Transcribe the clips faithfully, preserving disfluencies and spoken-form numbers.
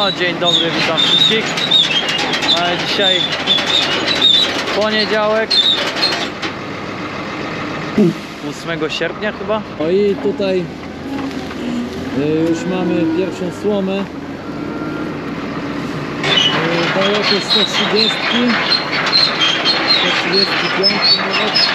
No, dzień dobry, witam wszystkich. Ale dzisiaj poniedziałek, ósmego sierpnia chyba. No i tutaj już mamy pierwszą słomę. Baloty sto trzydzieści, sto trzydzieści pięć nawet.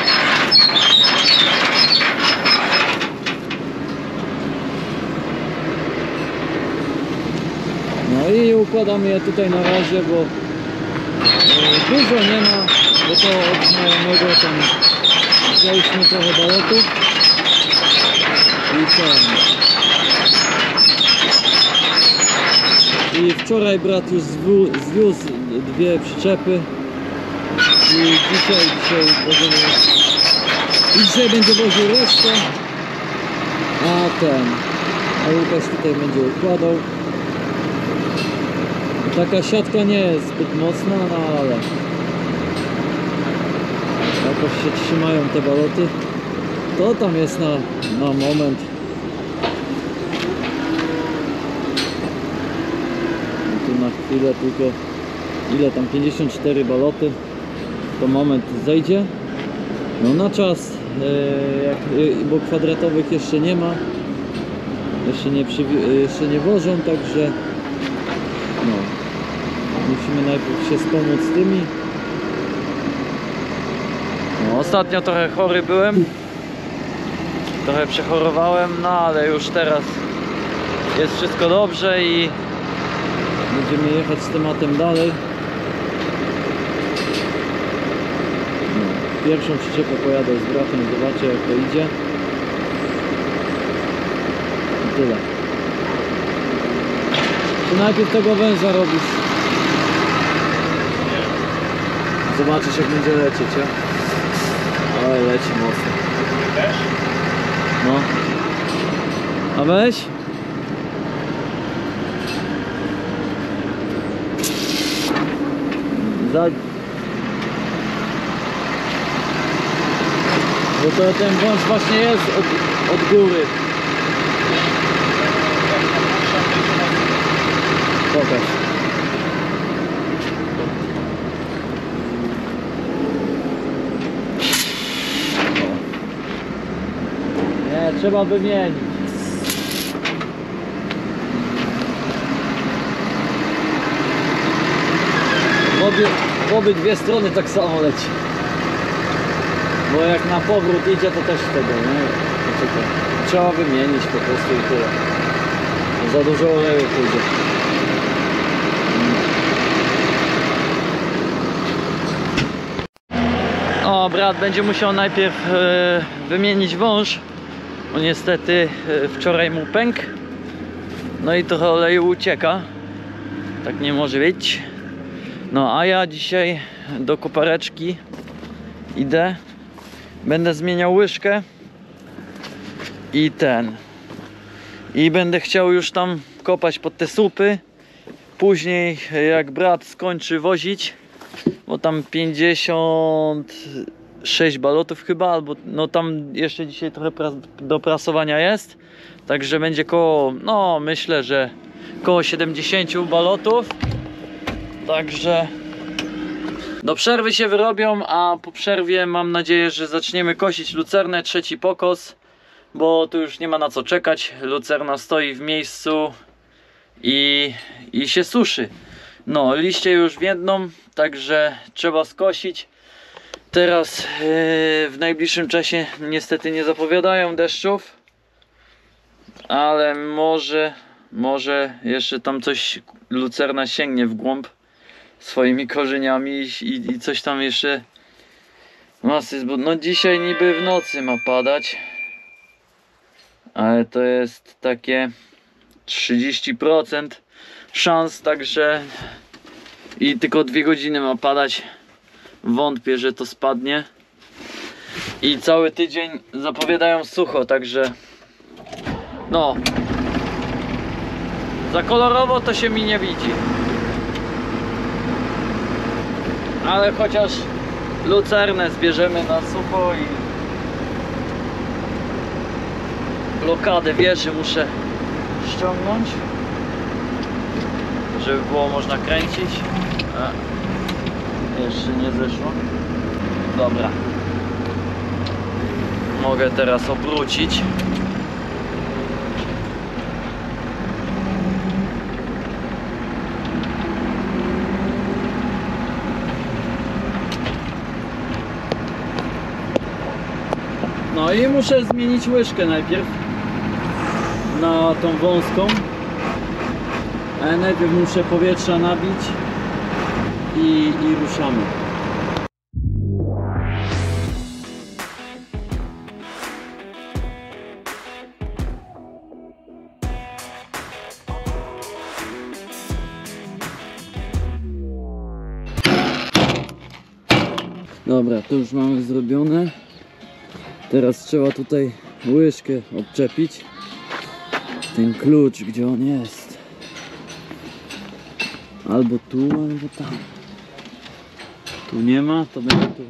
No i układamy je tutaj na razie, bo dużo nie ma, bo to od znajomego tam wzięliśmy trochę balotów i ten. I wczoraj brat już zwiózł dwie przyczepy i dzisiaj, dzisiaj będziemy, i dzisiaj będzie woził resztę, a ten, a Łukasz tutaj będzie układał. Taka siatka nie jest zbyt mocna, no ale jakoś się trzymają te baloty. To tam jest na, na moment. Tu na chwilę tylko, ile tam, pięćdziesiąt cztery baloty, to moment zejdzie. No na czas, e, jak, e, bo kwadratowych jeszcze nie ma, jeszcze nie, jeszcze nie wożą, także no, musimy najpierw się wspomóc z tymi. No, ostatnio trochę chory byłem, trochę przechorowałem, no ale już teraz jest wszystko dobrze i będziemy jechać z tematem dalej. No, pierwszą przyczepę pojadę z bratem, zobaczę jak to idzie. I tyle. Czy najpierw tego węża robisz? Zobaczysz jak będzie lecieć, ja? Ale leci mocno. Też? No. A weź? Za... Bo to ten wąż właśnie jest od, od góry. Pokaż. Nie, trzeba wymienić. W obie, w obydwie strony tak samo leci. Bo jak na powrót idzie, to też tego, nie? Trzeba wymienić po prostu i tyle. Za dużo oleju pójdzie. o, brat będzie musiał najpierw e, wymienić wąż, bo niestety e, wczoraj mu pękł. No i trochę oleju ucieka. Tak nie może być. No a ja dzisiaj do kopareczki idę, będę zmieniał łyżkę i ten i będę chciał już tam kopać pod te słupy. Później jak brat skończy wozić, bo tam pięćdziesiąt sześć balotów chyba, albo no tam jeszcze dzisiaj trochę do prasowania jest, także będzie koło, no myślę, że koło siedemdziesiąt balotów. Także do przerwy się wyrobią, a po przerwie mam nadzieję, że zaczniemy kosić lucernę, trzeci pokos, bo tu już nie ma na co czekać. Lucerna stoi w miejscu i, i się suszy. No, liście już więdną, także trzeba skosić. Teraz yy, w najbliższym czasie niestety nie zapowiadają deszczów, ale może, może jeszcze tam coś lucerna sięgnie w głąb swoimi korzeniami i, i coś tam jeszcze masy zbud. No dzisiaj niby w nocy ma padać, ale to jest takie trzydzieści procent szans, także i tylko dwie godziny ma padać. Wątpię, że to spadnie i cały tydzień zapowiadają sucho, także no za kolorowo to się mi nie widzi. Ale chociaż lucernę zbierzemy na sucho i blokadę wieży muszę ściągnąć. żeby było można kręcić. A, jeszcze nie zeszło. Dobra. Mogę teraz obrócić. No i muszę zmienić łyżkę najpierw na tą wąską. A najpierw muszę powietrza nabić i, i ruszamy. Dobra, to już mamy zrobione. Teraz trzeba tutaj łyżkę odczepić. Ten klucz, gdzie on jest? Albo tu, albo tam. Tu nie ma, to będzie tu.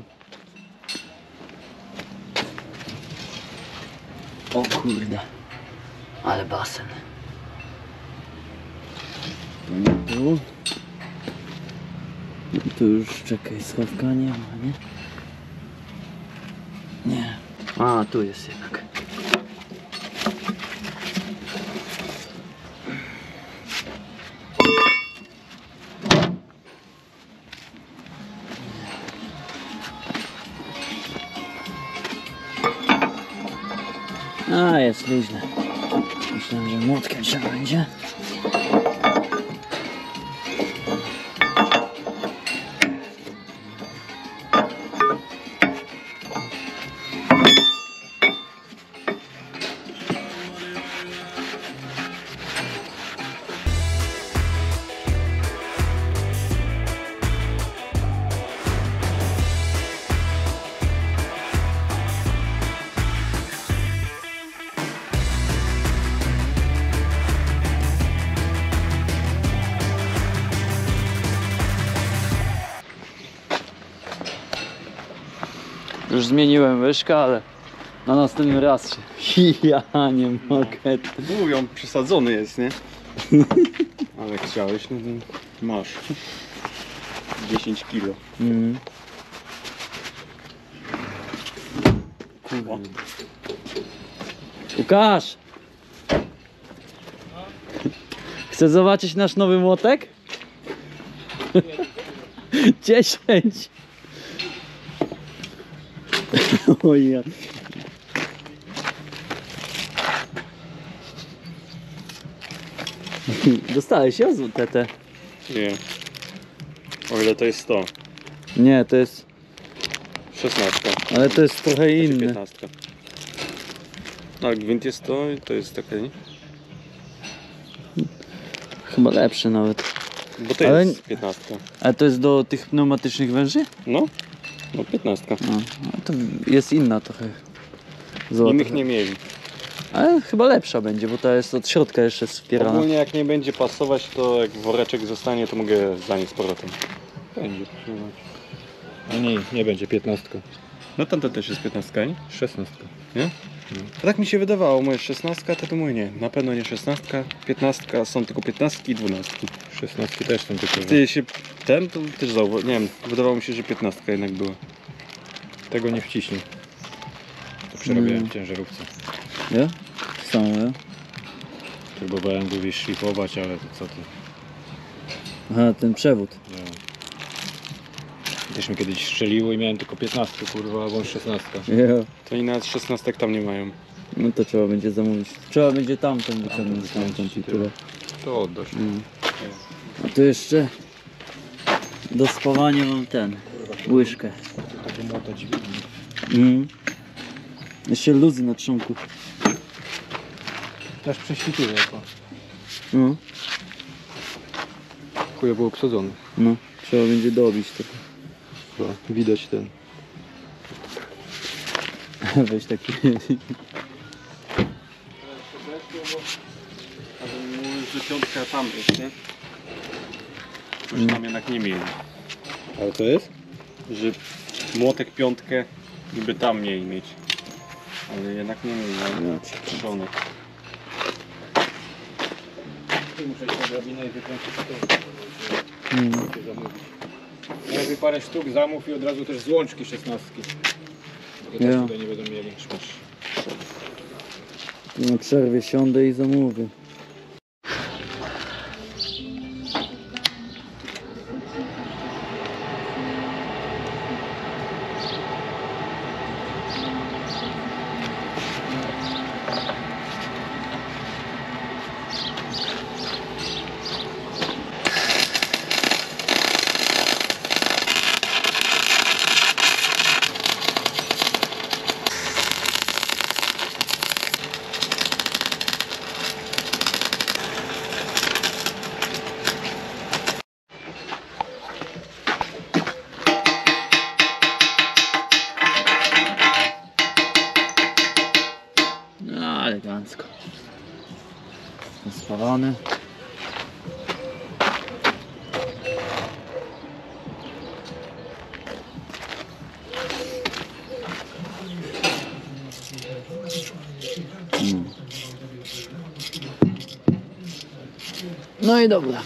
O kurde, ale basen. To nie tu. Tu już, czekaj, schowka nie ma, nie? Nie. A, tu jest jednak. A, jest luźne. Myślałem, że młotkiem trzeba będzie. Już zmieniłem łyżkę, ale na następny raz się... Ja nie mogę. Mówią, przesadzony jest, nie? Ale chciałeś, no to masz. dziesięć kilo. Mm. Kurde. Łukasz! Chcesz zobaczyć nasz nowy młotek? dziesięć! Oj, ja. Dostałeś ją z T T? Nie. O ile to jest sto? Nie, to jest... szesnastka. Ale to jest trochę inny. piętnastka. No, jak gwint jest sto, to jest takie, nie? Chyba lepszy nawet. Bo to Ale- jest piętnastka. Ale to jest do tych pneumatycznych węży? No, no piętnastka. No, a to jest inna trochę. Złota. Innych nie mieli. Ale chyba lepsza będzie, bo ta jest od środka jeszcze wspierana. Ogólnie jak nie będzie pasować, to jak woreczek zostanie, to mogę zanieść z powrotem. Będzie. A nie, nie będzie piętnastka. No tamten też jest piętnastka, nie? Szesnastka. Nie? A tak mi się wydawało, moje szesnastka, to to mój nie. Na pewno nie szesnastka, piętnastka, są tylko piętnastki i dwunastki. Szesnastki też są tylko. Ty się, ten to też zauważyłem, nie wiem, wydawało mi się, że piętnastka jednak była. Tego nie wciśnie. To przerabiałem Mm. w ciężarówce. Ja? Są, ja? Próbowałem go gdzieś szlifować, ale to co ty. Aha, ten przewód. Nie. Też mi kiedyś strzeliło i miałem tylko piętnastkę, kurwa, albo szesnastka. Ja. To i nawet szesnastek tam nie mają. No to trzeba będzie zamówić. Trzeba będzie tamtą wyciągnąć, tamtą i tyle. To oddasz. Mm. A tu jeszcze do spawania mam ten, łyżkę. Takie młota dźwigni. Mm. Jeszcze luzy na trzonku. Też prześwituje jako. No, Chuja był obsadzony. no, trzeba będzie dobić trochę. Chyba widać ten. Weź taki. Ale mówię, że piątka tam jest, nie? Już tam jednak nie mieli. Ale to jest? Że młotek piątkę niby tam mieli mieć. Ale jednak nie mieli, ale trzonek. muszę iść na drabinę i wykręcić to. Hmm. Muszę zamówić. Najlepiej parę sztuk zamów i od razu też złączki szesnastki. Bo Ja. też tutaj nie będą mieli. Na przerwie siądę i zamówię. No, elegancko. Spalony. Mm. No i dobra.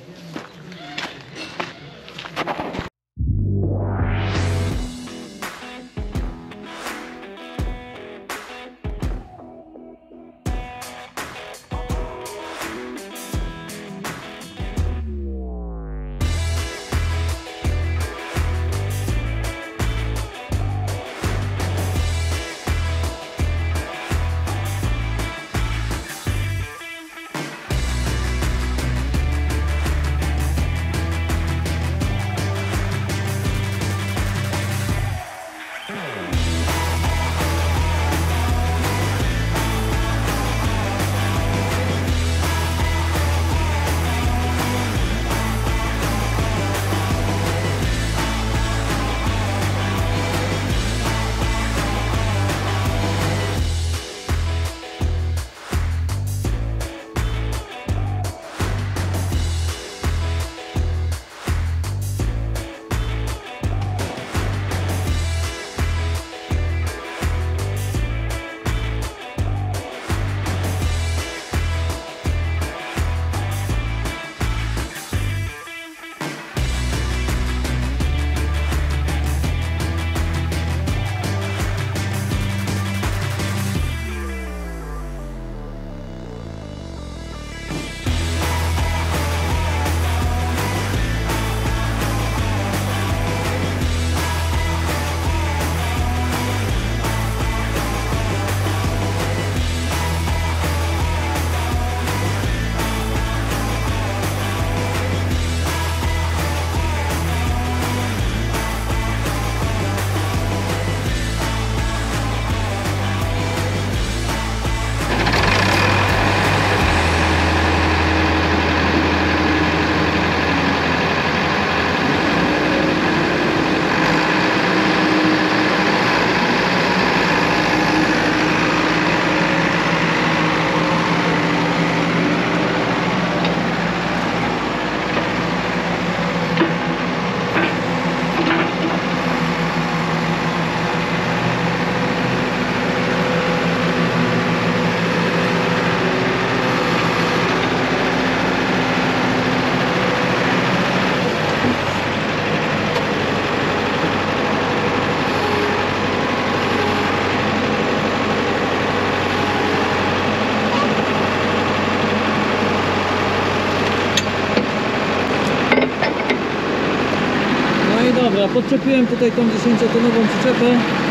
Dobra, podczepiłem tutaj tą dziesięciotonową przyczepę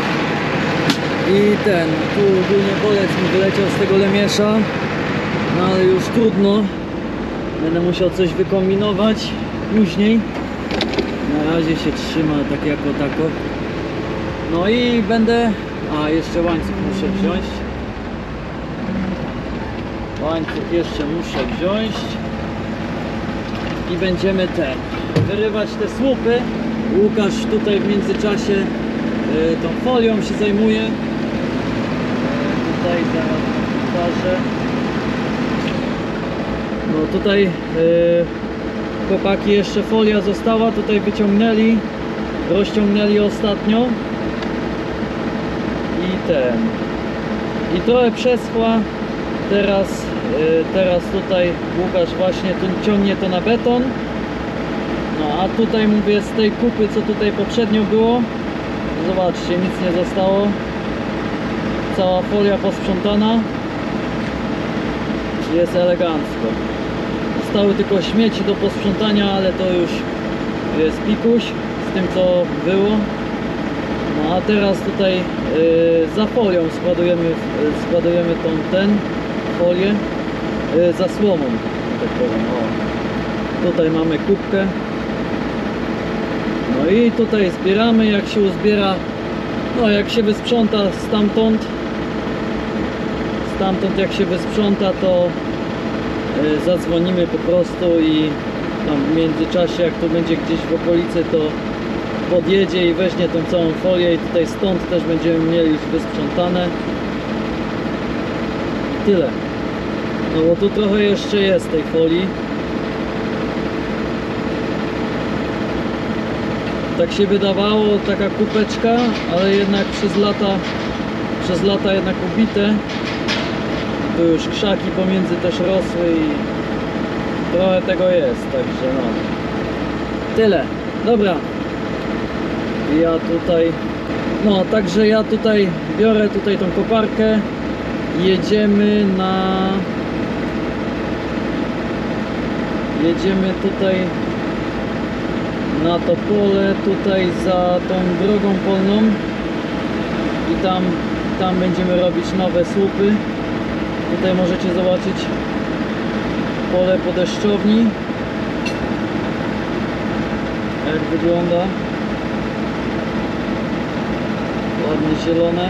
i ten, tu ogólnie bolec mi wyleciał z tego lemiesza, no ale już trudno, będę musiał coś wykombinować później. Na razie się trzyma tak jako tako. No i będę, a jeszcze łańcuch muszę wziąć, łańcuch jeszcze muszę wziąć i będziemy ten, wyrywać te słupy. Łukasz tutaj w międzyczasie y, tą folią się zajmuje. Y, tutaj zaraz pokażę. No tutaj y, chłopaki jeszcze folia została, tutaj wyciągnęli, rozciągnęli ostatnio i ten i trochę przeschła, teraz, y, teraz tutaj Łukasz właśnie tu ciągnie to na beton. No a tutaj mówię, z tej kupy, co tutaj poprzednio było, zobaczcie, nic nie zostało. Cała folia posprzątana. Jest elegancko. Zostały tylko śmieci do posprzątania, ale to już jest pikuś z tym, co było. No a teraz tutaj yy, za folią składujemy, yy, składujemy tą ten folię yy, za słomą, tak powiem. O. Tutaj mamy kubkę. No i tutaj zbieramy, jak się uzbiera, no jak się wysprząta stamtąd, stamtąd jak się wysprząta, to yy, zadzwonimy po prostu i tam w międzyczasie, jak to będzie gdzieś w okolicy, to podjedzie i weźmie tą całą folię i tutaj stąd też będziemy mieli już wysprzątane. Tyle. No bo tu trochę jeszcze jest tej folii. Tak się wydawało, taka kupeczka, ale jednak przez lata przez lata jednak ubite. Tu już krzaki pomiędzy też rosły i trochę tego jest, także no. Tyle. Dobra. Ja tutaj, no także ja tutaj biorę tutaj tą koparkę, jedziemy na, jedziemy tutaj na to pole, tutaj za tą drogą polną i tam, tam będziemy robić nowe słupy. Tutaj możecie zobaczyć pole po deszczowni, jak wygląda. Ładnie zielone.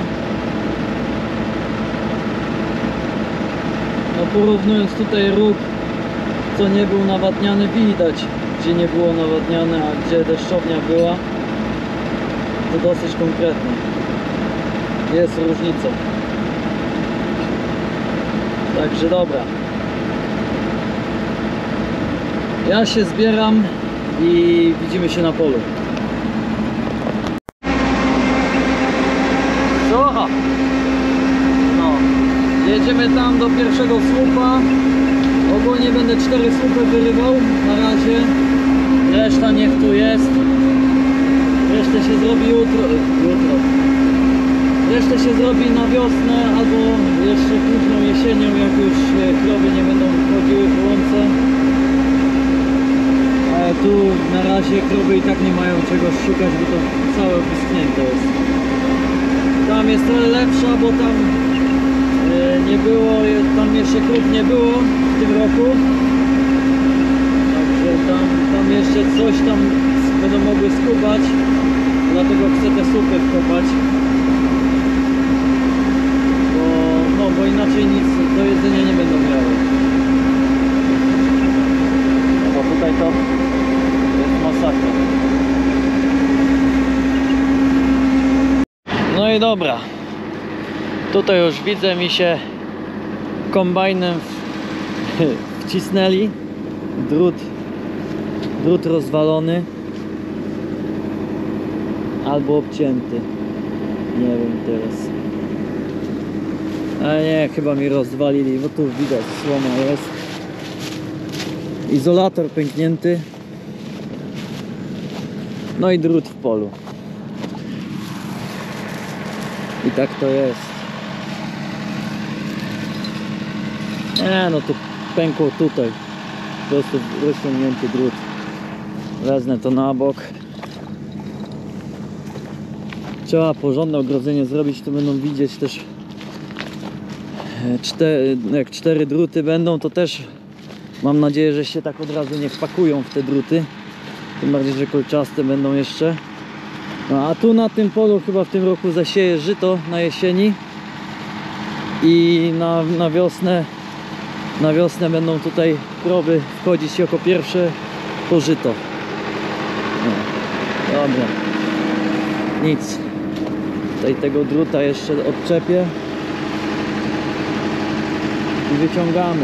No porównując tutaj róg, co nie był nawadniany, widać gdzie nie było nawadniane, a gdzie deszczownia była, to dosyć konkretnie jest różnica. Także dobra, ja się zbieram i widzimy się na polu. Słucha. No, jedziemy tam do pierwszego słupa. Ogólnie będę cztery słupy wyrywał na razie. Reszta niech tu jest. Resztę się zrobi jutro. Jutro. Resztę się zrobi na wiosnę albo jeszcze późną jesienią, jak już krowy nie będą chodziły po łące. Ale tu na razie krowy i tak nie mają czegoś szukać, bo to całe wyschnięte jest. Tam jest trochę lepsza, bo tam e, nie było, tam jeszcze krów nie było w tym roku. Także tam, tam jeszcze coś tam będą mogły skubać, dlatego chcę te słupy wkopać. Bo, no, bo inaczej nic do jedzenia nie będą miały. No bo tutaj to jest masakra. No i dobra, tutaj już widzę, mi się kombajnem w, wcisnęli, drut, drut rozwalony albo obcięty, nie wiem teraz, ale nie, chyba mi rozwalili, bo tu widać słoma jest, izolator pęknięty, no i drut w polu. I tak to jest. Nie, no to pękło tutaj. Po prostu rozciągnięty drut. Wezmę to na bok. Trzeba porządne ogrodzenie zrobić, to będą widzieć też cztery, jak cztery druty będą, to też mam nadzieję, że się tak od razu nie wpakują w te druty. Tym bardziej, że kolczaste będą jeszcze. No a tu na tym polu chyba w tym roku zasieję żyto na jesieni i na, na wiosnę na wiosnę będą tutaj krowy wchodzić jako pierwsze po żyto. No, dobra, nic, tutaj tego druta jeszcze odczepię i wyciągamy.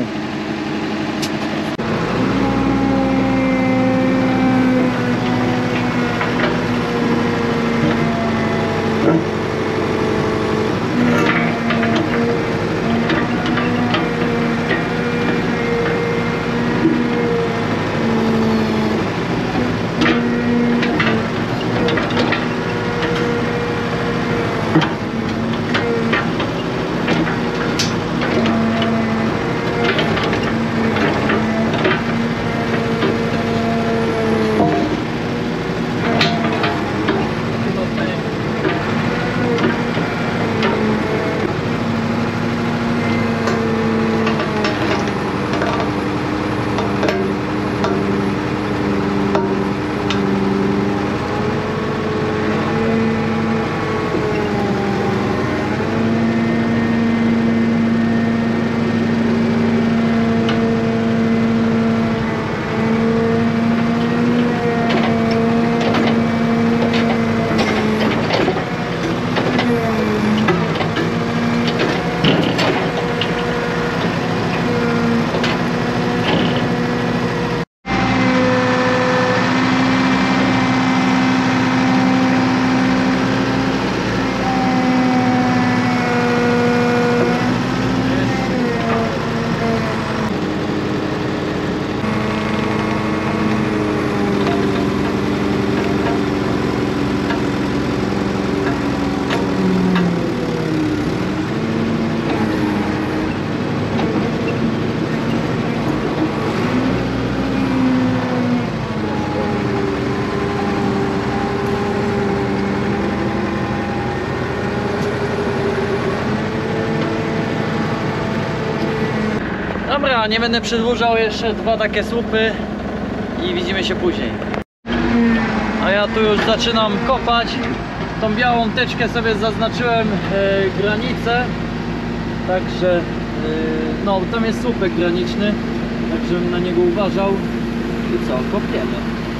Dobra, nie będę przedłużał, jeszcze dwa takie słupy i widzimy się później. A ja tu już zaczynam kopać. Tą białą teczkę sobie zaznaczyłem e, granicę. Także e, no tam jest słupek graniczny, tak żebym na niego uważał. I co, kopiemy.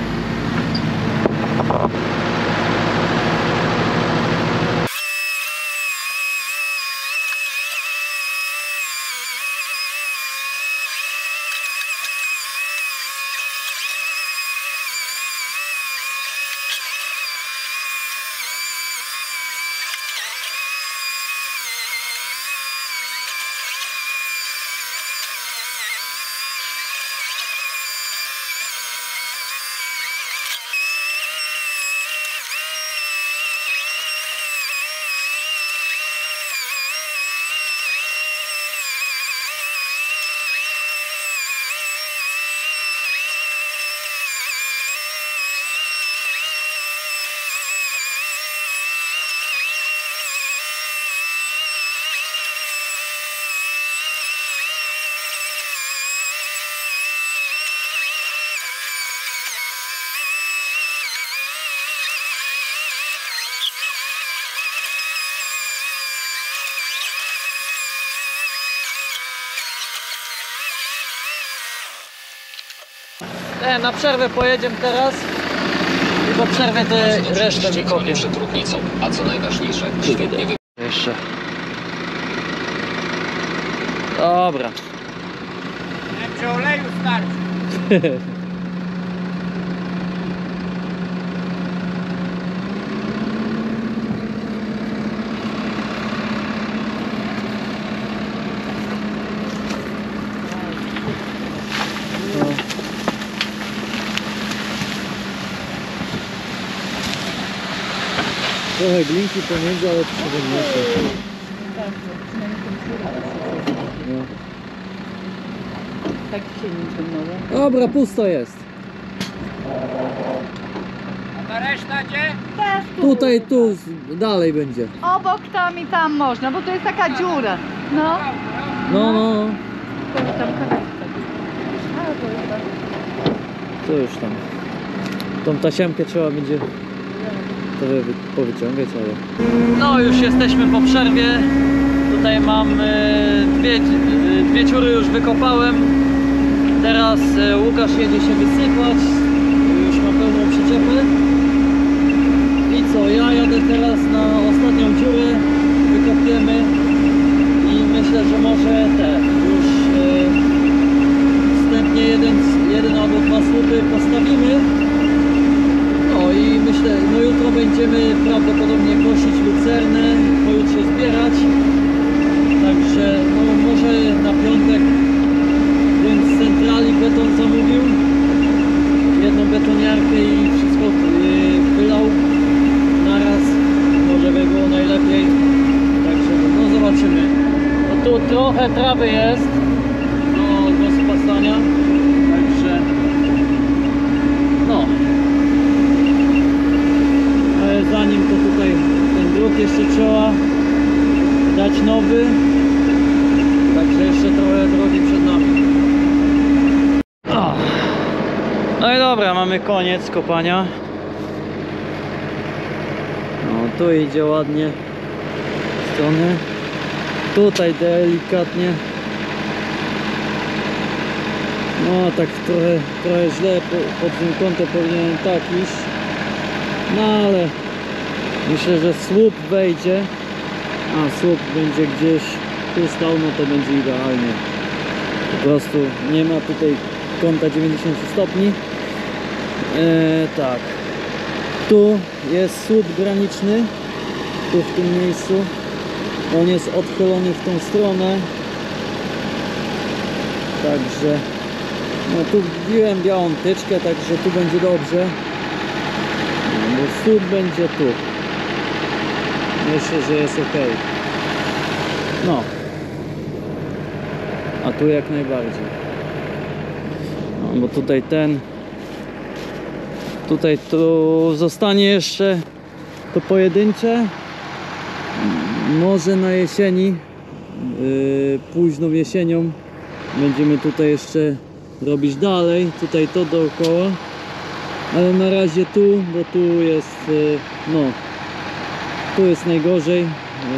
E, na przerwę pojedziemy teraz i po przerwie te resztę wykopię. Przed równicą, a co najważniejsze, świetnie wy... Jeszcze. Dobra. Przy oleju starczy. Trochę glinki pomiędzy, ale przewodniosę. No. Tak się nie ciągnęło. Dobra, pusto jest. A ta reszta gdzie? Też tu. Tutaj, tu, z- dalej będzie. Obok tam i tam można, bo to jest taka dziura. No. No, no, no. To tam kawałek. A, to jest tak. To już tam. Tą tasiemkę trzeba będzie trochę wy- powyciągać, ale... No już jesteśmy po przerwie. Tutaj mam e, dwie, e, dwie dziury już wykopałem. Teraz e, Łukasz jedzie się wysypać. Już ma pełną przyczepę. I co, ja jadę teraz na ostatnią dziurę. Wykopiemy. I myślę, że może te już e, wstępnie jeden, jeden albo dwa słupy postawimy. No i myślę, no jutro będziemy prawdopodobnie kosić lucernę, pojutrze zbierać. Także no może na piątek bym z centrali beton zamówił. Jedną betoniarkę i wszystko yy, wylał naraz. Może by było najlepiej. Także no zobaczymy. No tu trochę trawy jest do, do spasania. Także no. Ale zanim to tutaj ten drut jeszcze trzeba dać nowy, także jeszcze trochę drogi przed nami. O. No i dobra, mamy koniec kopania. No tu idzie ładnie w stronę, tutaj delikatnie. No tak trochę, trochę źle po, pod tym kątem powinienem tak iść. No ale myślę, że słup wejdzie, a słup będzie gdzieś tu stał, no to będzie idealnie. Po prostu nie ma tutaj kąta dziewięćdziesiąt stopni. Eee, tak. Tu jest słup graniczny, tu w tym miejscu. On jest odchylony w tą stronę. Także no tu wbiłem białą tyczkę, także tu będzie dobrze. Bo słup będzie tu. Myślę, że jest ok. No. A tu jak najbardziej. No, bo tutaj ten... Tutaj tu zostanie jeszcze to pojedyncze. Może na jesieni, yy, późną jesienią będziemy tutaj jeszcze robić dalej, tutaj to dookoła, ale na razie tu, bo tu jest, no, tu jest najgorzej.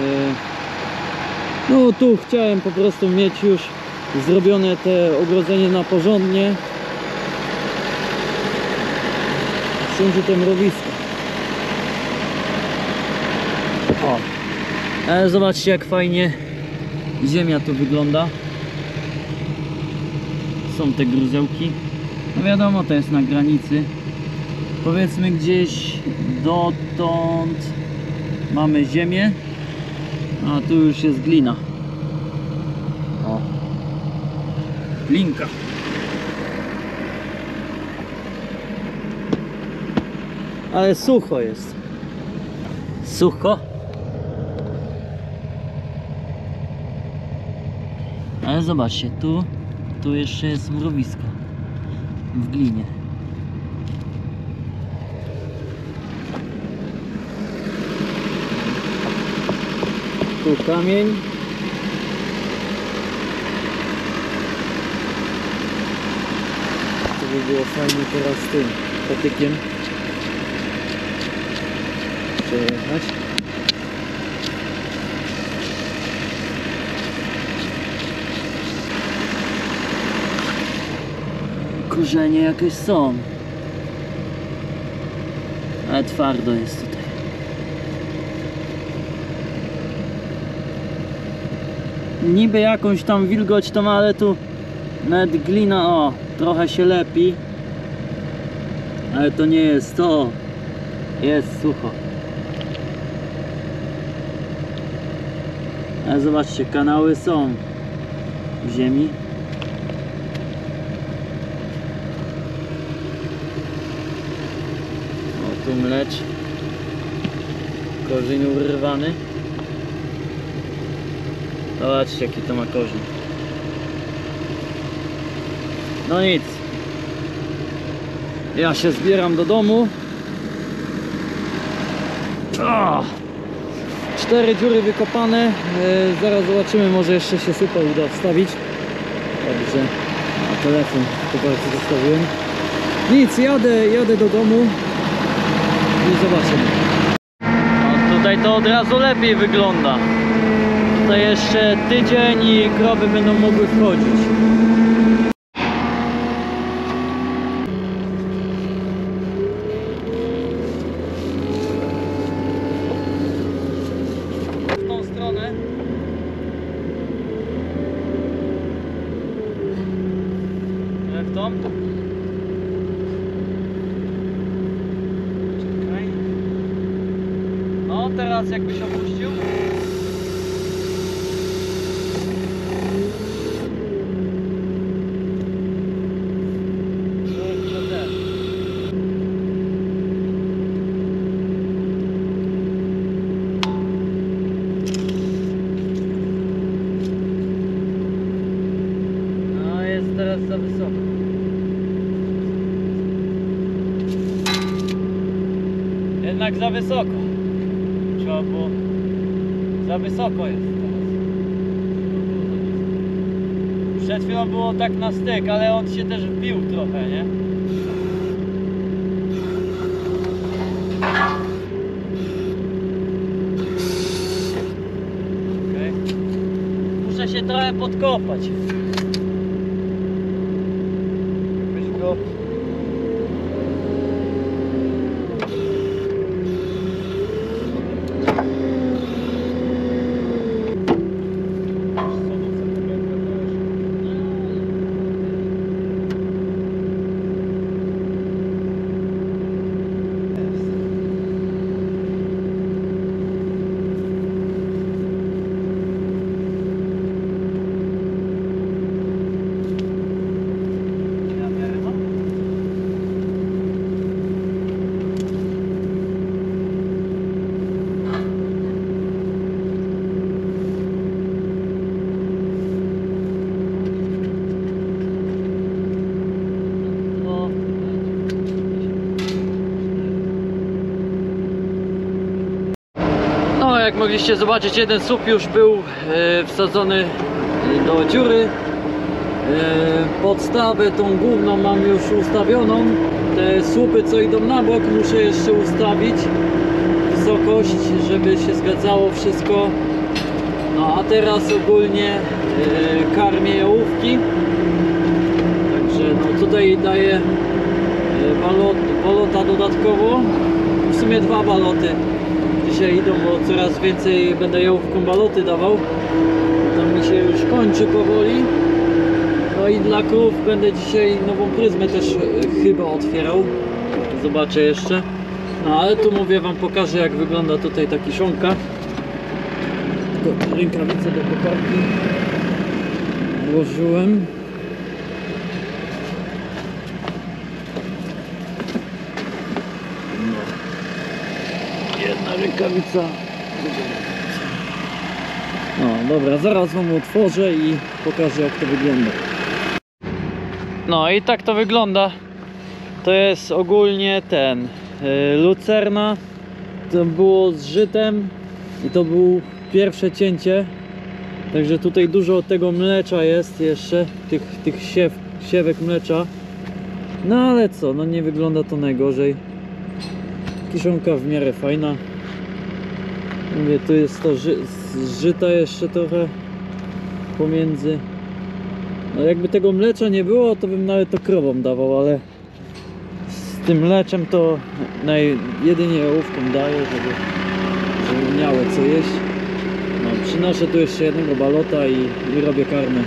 No tu chciałem po prostu mieć już zrobione te ogrodzenie na porządnie. Wszędzie te mrowiska. O, ale zobaczcie, jak fajnie ziemia tu wygląda. Są te gruzełki. No wiadomo, to jest na granicy. Powiedzmy gdzieś dotąd mamy ziemię, a tu już jest glina. O, glinka. Ale sucho jest. Sucho. Ale zobaczcie, tu, tu jeszcze jest mrowisko w glinie. Tu kamień. To by było fajnie teraz tym patykiem przejechać. Korzenie jakieś są, ale twardo jest tutaj. Niby jakąś tam wilgoć to ma, ale tu nawet glina, o, trochę się lepi, ale to nie jest to, jest sucho. Ale zobaczcie, kanały są w ziemi. O, tu mlecz, korzeń urywany. Zobaczcie, jaki to ma korzeń. No nic. Ja się zbieram do domu. O! Cztery dziury wykopane. Yy, zaraz zobaczymy, może jeszcze się super uda wstawić. Dobrze. A telefon po prostu zostawiłem. Nic, jadę, jadę do domu i zobaczymy. No, tutaj to od razu lepiej wygląda. Tutaj jeszcze tydzień i krowy będą mogły wchodzić. W tą stronę. Ale w tą. Czekaj. No teraz jakbyś opuścił. Teraz za wysoko. Jednak za wysoko. Trzeba było... Za wysoko jest teraz. Przed chwilą było tak na styk, ale on się też wbił trochę, nie? Okay. Muszę się trochę podkopać. Go. Jak mogliście zobaczyć, jeden słup już był e, wsadzony do dziury. Podstawę tą główną mam już ustawioną. Te słupy, co idą na bok, muszę jeszcze ustawić wysokość, żeby się zgadzało wszystko. No a teraz ogólnie e, karmię ołówki. Także no tutaj daję e, balot, balota dodatkowo. W sumie dwa baloty dzisiaj idą, bo coraz więcej będę jałówką baloty dawał. To mi się już kończy powoli. No i dla krów będę dzisiaj nową pryzmę też e, chyba otwierał. Zobaczę jeszcze. No ale tu mówię wam, pokażę jak wygląda tutaj ta kiszonka. Tylko rękawice do koparki włożyłem. No. Jedna rękawica. No dobra, zaraz wam otworzę i pokażę jak to wygląda. No i tak to wygląda. To jest ogólnie ten yy, lucerna. To było z żytem i to było pierwsze cięcie. Także tutaj dużo tego mlecza jest jeszcze, tych, tych siew, siewek mlecza. No ale co, no nie wygląda to najgorzej. Kiszonka w miarę fajna. Mówię, tu jest to ży zżyta jeszcze trochę pomiędzy. No jakby tego mlecza nie było, to bym nawet to krowom dawał, ale z tym mleczem to naj, jedynie ołówkom daję, żeby, żeby miały co jeść. No, przynoszę tu jeszcze jednego balota i, i robię karmę.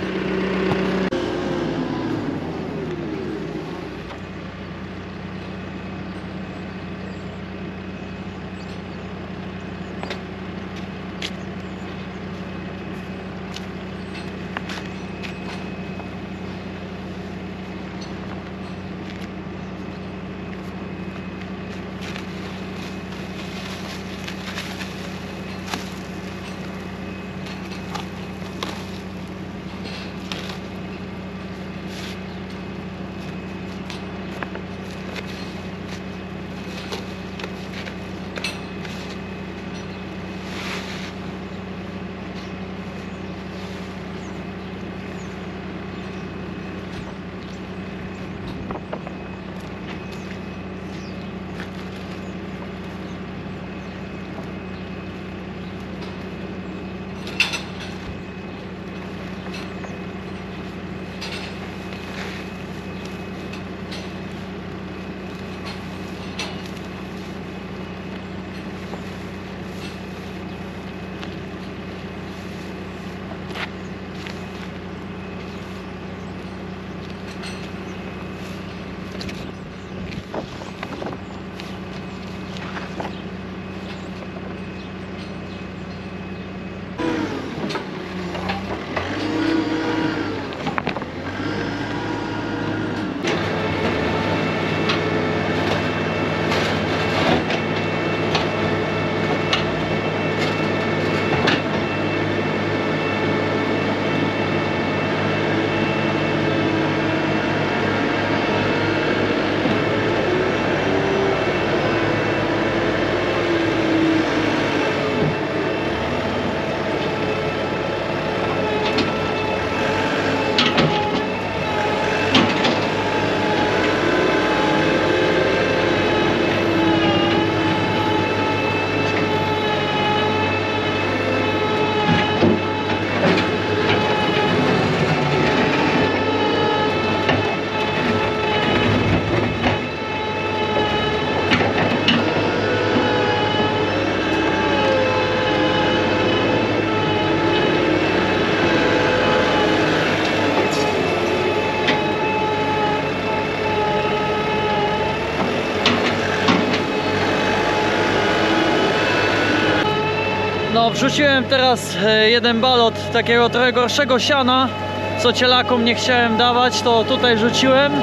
No, wrzuciłem teraz e, jeden balot takiego trochę gorszego siana, co cielakom nie chciałem dawać, to tutaj rzuciłem.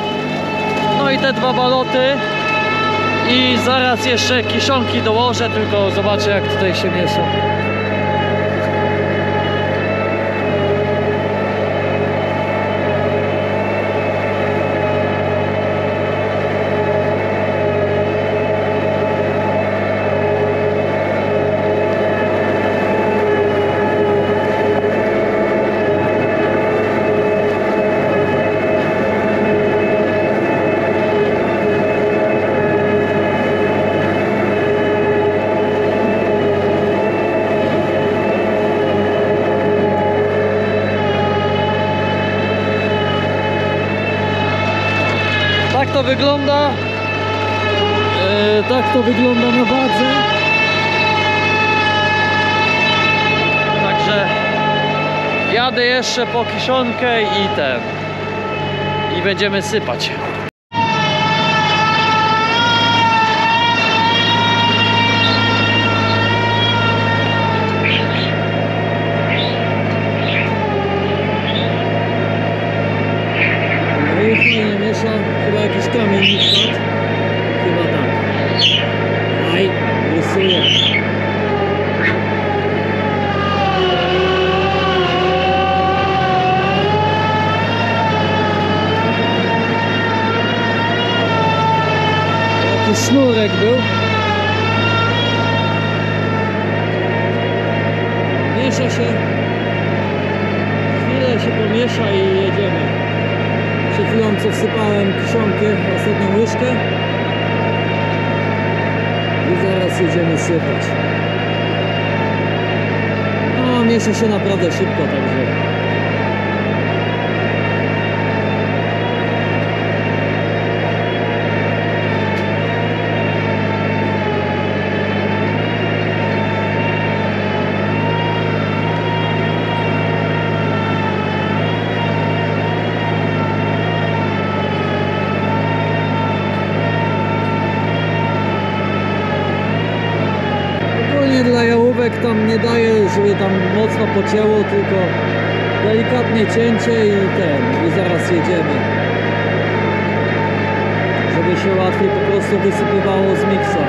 No i te dwa baloty. I zaraz jeszcze kiszonki dołożę, tylko zobaczę jak tutaj się mieszą. to wygląda. E, tak to wygląda na wadze. Także jadę jeszcze po kiszonkę i ten. I będziemy sypać. No i fajnie miesza, chyba jakiś kamień mi wpadł. Chyba tak. Aj, rysuje. Jakiś sznurek był. Miesza się. Chwilę się pomiesza i jedziemy. Przed chwilą co wsypałem kiszonkę, ostatnią łyżkę. I zaraz jedziemy sypać. No, miesza się naprawdę szybko, także. Dla jałówek tam nie daje, żeby tam mocno pocięło, tylko delikatnie cięcie i ten, i zaraz jedziemy. Żeby się łatwiej po prostu wysypywało z miksa.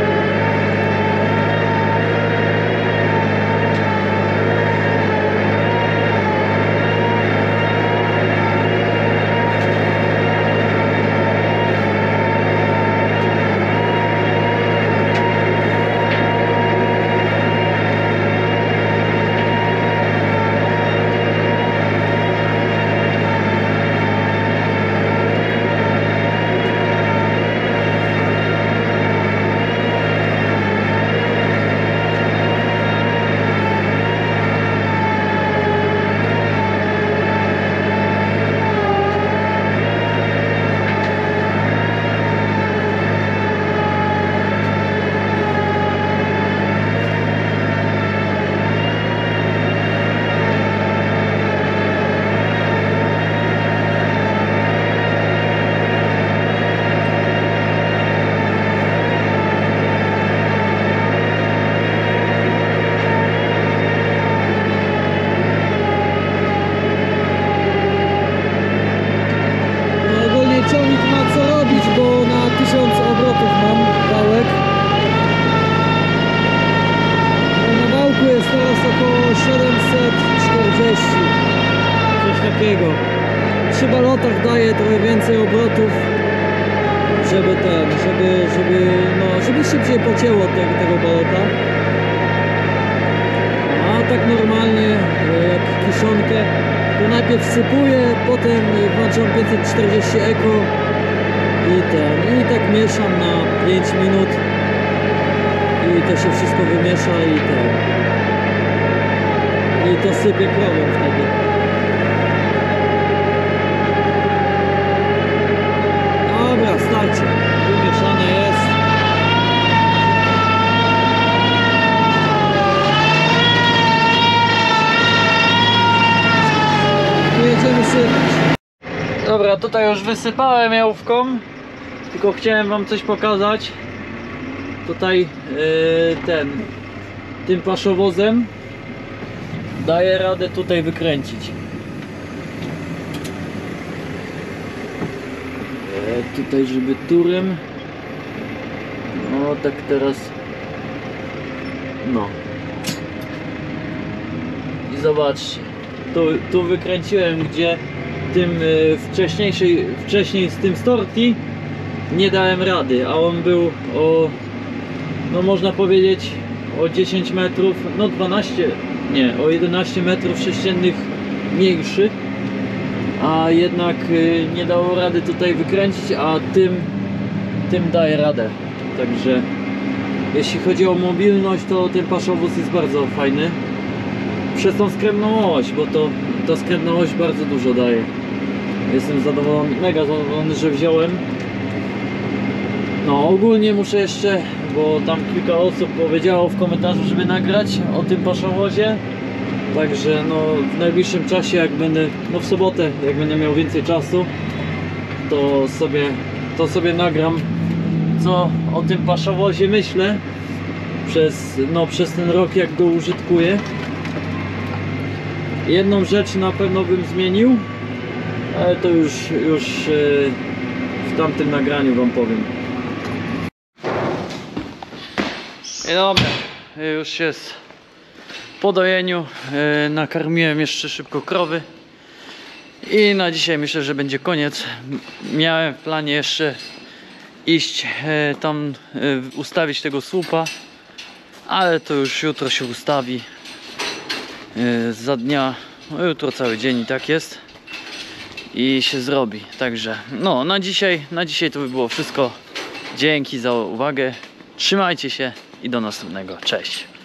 Przy balotach daje trochę więcej obrotów, żeby ten, żeby, żeby, no, żeby szybciej pocięło tego, tego balota. A tak normalnie, jak kiszonkę, to najpierw wsypuję, potem włączam pięćset czterdzieści eko i ten, i tak mieszam na pięć minut i to się wszystko wymiesza i ten, i to sypie krową wtedy. Dobra, starczy. Wymieszane jest. I jedziemy sypać. Dobra, tutaj już wysypałem jałówką. Tylko chciałem wam coś pokazać. Tutaj yy, ten tym paszowozem daję radę tutaj wykręcić. Tutaj, żeby turem, no tak teraz, no i zobaczcie, tu, tu wykręciłem, gdzie tym y, wcześniejszej, wcześniej z tym Storti nie dałem rady, a on był o, no można powiedzieć o dziesięć metrów, no dwanaście, nie, o jedenaście metrów sześciennych mniejszy. A jednak y, nie dało rady tutaj wykręcić, a tym, tym daje radę. Także jeśli chodzi o mobilność, to ten paszowóz jest bardzo fajny. Przez tą skrętną oś, bo to, ta skrętna oś bardzo dużo daje. Jestem zadowolony, mega zadowolony, że wziąłem. No ogólnie muszę jeszcze, bo tam kilka osób powiedziało w komentarzu, żeby nagrać o tym paszowozie. Także no w najbliższym czasie, jak będę, no w sobotę, jak będę miał więcej czasu, to sobie, to sobie nagram, co o tym paszowozie myślę przez, no, przez ten rok, jak go użytkuję. Jedną rzecz na pewno bym zmienił, ale to już, już w tamtym nagraniu wam powiem. I dobra, już jest po dojeniu. Yy, nakarmiłem jeszcze szybko krowy i na dzisiaj myślę, że będzie koniec. Miałem w planie jeszcze iść yy, tam yy, ustawić tego słupa, ale to już jutro się ustawi. Yy, za dnia, no jutro cały dzień i tak jest i się zrobi. Także no na dzisiaj, na dzisiaj to by było wszystko. Dzięki za uwagę, trzymajcie się i do następnego. Cześć.